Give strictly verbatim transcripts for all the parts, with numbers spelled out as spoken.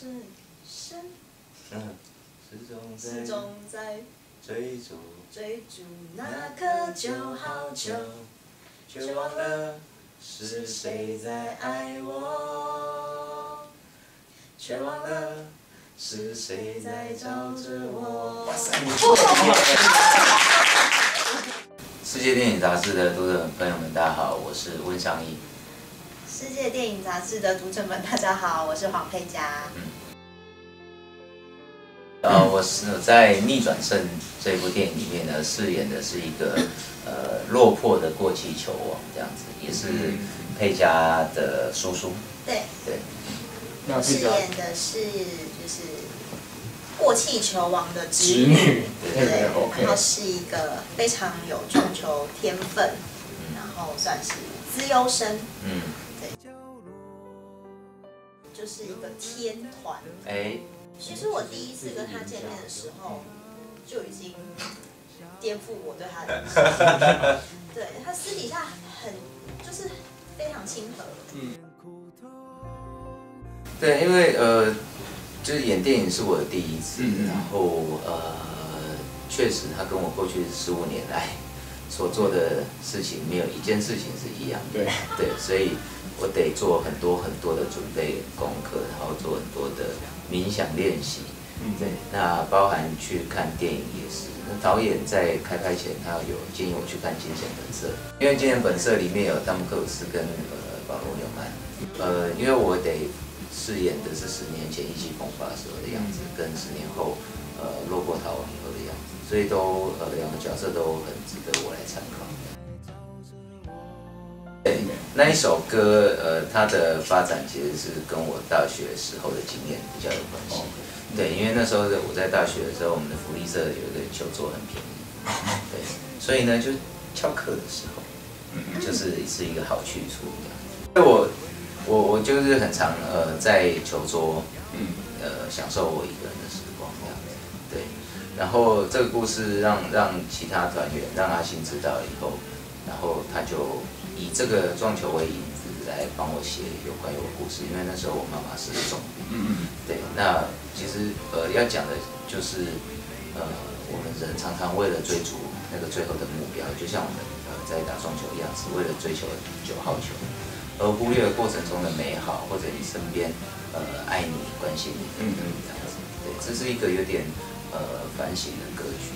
是深， 嗯，始终在始终在追逐追逐那颗九号球， 却忘了是谁在爱我，却忘了是谁在找着我。哇塞！世界电影杂志的读者朋友们，大家好，我是温尚义。 世界电影杂志的读者们，大家好，我是黄佩佳。 嗯。呃，我是在《逆转胜》这部电影里面呢，饰演的是一个呃落魄的过气球王，这样子，也是佩佳的叔叔。 对。 对。 我饰演的是就是过气球王的侄侄女， 对，然后是一个非常有撞球天分，然后算是资优生。嗯。对。就是一个天团。 哎。 其实我第一次跟他见面的时候，就已经颠覆我对他的印象。对，他私底下很就是非常亲和。嗯。 对，因为呃，就是演电影是我的第一次， 嗯、 然后呃，确实他跟我过去十五年来所做的事情没有一件事情是一样的。 对。 对，所以我得做很多很多的准备功课，然后做很多的冥想练习。嗯，对，那包含去看电影也是。那导演在开拍前，他有建议我去看《惊险本色》，因为《惊险本色》里面有汤姆克鲁斯跟呃保罗纽曼。呃，因为我得饰演的是十年前意气风发时候的样子，跟十年后呃落魄逃亡以后的样子，所以都呃两个角色都很值得我来参考。对，那一首歌，呃，它的发展其实是跟我大学时候的经验比较有关系。对，因为那时候我在大学的时候，我们的福利社有一个球座很便宜，对，所以呢，就翘课的时候，就是是一个好去处这样。所以我我我就是很常呃在球桌，呃享受我一个人的时光这样子。对，然后这个故事让让其他团员让阿信知道以后，然后他就以这个撞球为引子来帮我写有关于我的故事，因为那时候我妈妈是重病。嗯嗯。对，那其实呃要讲的就是呃我们人常常为了追逐那个最后的目标，就像我们呃在打撞球一样，是为了追求九号球，而忽略了过程中的美好，或者你身边呃爱你关心你的人这样子。对，这是一个有点呃反省的歌曲。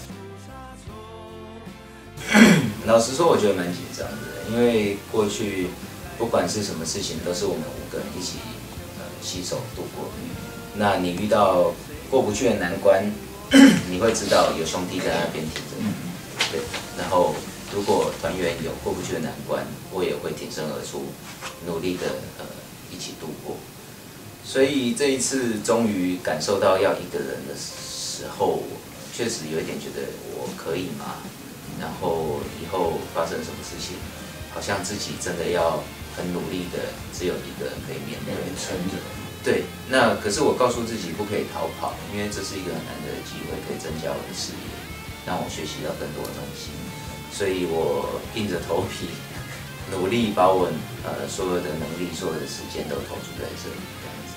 老实说，我觉得蛮紧张的，因为过去不管是什么事情，都是我们五个人一起呃携手度过。那你遇到过不去的难关，你会知道有兄弟在那边挺着你。对，然后如果团员有过不去的难关，我也会挺身而出，努力的呃一起度过。所以这一次终于感受到要一个人的时候，确实有一点觉得我可以吗？然后以后发生什么事情，好像自己真的要很努力的，只有一个人可以面对撑着。对，那可是我告诉自己不可以逃跑，因为这是一个很难得的机会，可以增加我的视野，让我学习到更多的东西。所以我硬着头皮，努力把我呃所有的能力、所有的时间都投注在这里，这样子。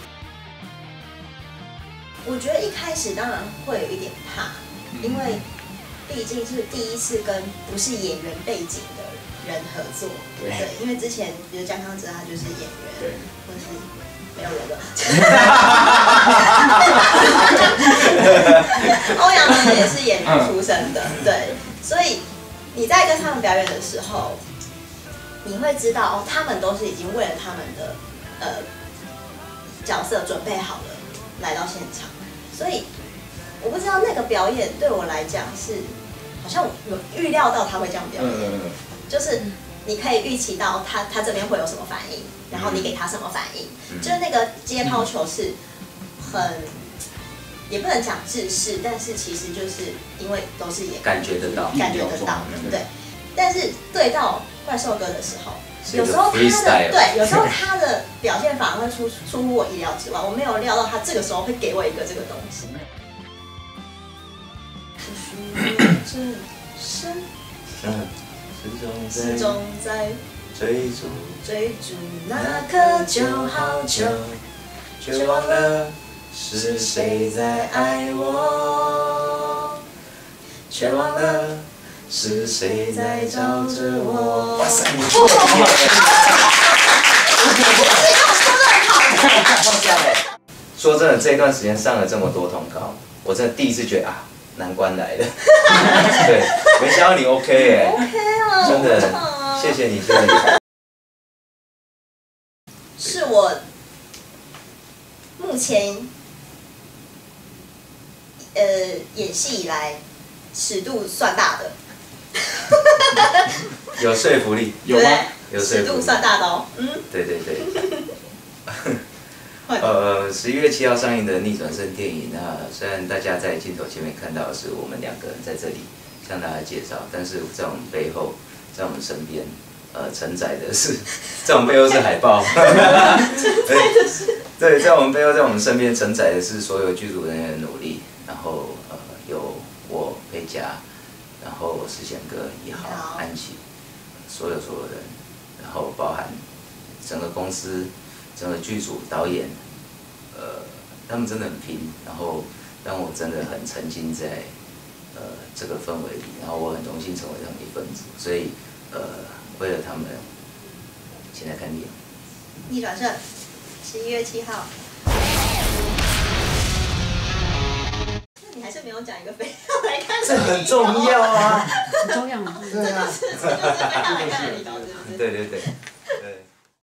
我觉得一开始当然会有一点怕，因为毕竟是第一次跟不是演员背景的人合作。对，对，因为之前比如江康哲他就是演员，对，或者是没有人了。欧阳呢也是演员出身的，对，所以你在跟他们表演的时候，你会知道哦，他们都是已经为了他们的呃角色准备好了来到现场，所以我不知道那个表演对我来讲是好像有预料到他会这样表演，就是你可以预期到他他这边会有什么反应，然后你给他什么反应，就是那个接抛球是很。也不能讲制式，但是其实就是因为都是演感觉得到， 感觉得到，对。但是对到怪兽哥的时候，有时候他的对，有时候他的表现反而会出出乎我意料之外，我没有料到他这个时候会给我一个这个东西。是深， 嗯， 始终在追逐追逐那颗九号球。 却忘了是谁在爱我，却忘了是谁在找着我。哇塞，你说的好！说真的，这一段时间上了这么多通告，我真的第一次觉得啊，难关来了。对，没想到你 OK 耶 ，OK 啊， 真的，谢谢你，谢谢你。 是我目前呃演戏以来尺度算大的。 有说服力， 有吗？ 有说服力， 尺度算大的哦，嗯。 对对对。呃，十一月七号上映的《逆转胜》电影，那虽然大家在镜头前面看到的是我们两个人在这里向大家介绍，但是在我们背后，在我们身边，呃，承载的是，在我们背后是海报，对，对，在我们背后，在我们身边承载的是所有剧组人员的努力，然后呃，有我佩佳，然后世贤哥、一豪、安琪，所有所有人，然后包含整个公司。整个剧组、导演，呃，他们真的很拼，然后让我真的很沉浸在呃这个氛围里，然后我很荣幸成为他们一份子，所以呃，为了他们，请来看电影。 逆转胜，十一月七号。那你还是没有讲一个非要来看的理由。 这很重要啊！ 很重要吗？ 对啊，这就是非要来看的理由，是不是？ 对对对。